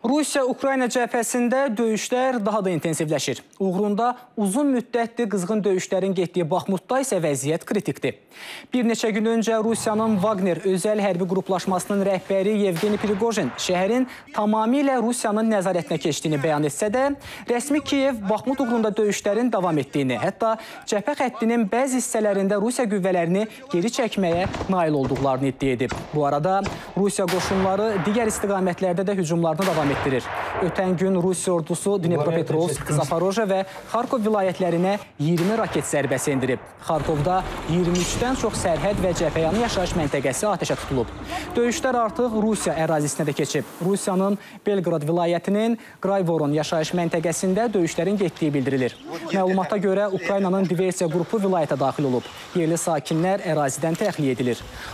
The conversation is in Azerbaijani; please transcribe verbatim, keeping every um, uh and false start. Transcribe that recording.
Rusiya-Ukrayna cəbhəsində döyüşlər daha da intensivləşir. Uğrunda uzun müddətli qızğın döyüşlərin getdiyi Baxmutda isə vəziyyət kritikdir. Bir neçə gün öncə Rusiyanın Wagner özəl hərbi qruplaşmasının rəhbəri Yevgeni Prigojin şəhərin tamamilə Rusiyanın nəzarətinə keçdiyini bəyan etsə də, rəsmi Kiyev Baxmut uğrunda döyüşlərin davam etdiyini, hətta cəbhə xəttinin bəzi hissələrində Rusiya qüvvələrini geri çəkməyə nail olduqlarını iddia edib. Bu arada Rusiya qoşunları digər istiqamətlərdə də hücumlarını davam etdirir. Ötən gün Rusiya ordusu Dnepropetrovsk, Zaporojye və Xarkov vilayətlərinə iyirmi raket zərbəsi endirib. Xarkovda iyirmi üçdən çox sərhəd və cəbhəyanı yaşayış məntəqəsi atəşə tutulub. Döyüşlər artıq Rusiya ərazisinə də keçib. Rusiyanın Belqrad vilayətinin Qrayvoron yaşayış məntəqəsində döyüşlərin getdiyi bildirilir. Məlumata görə Ukraynanın diversiya qrupu vilayətə daxil olub. Yerli sakinlər ərazidən təxliyə edilir.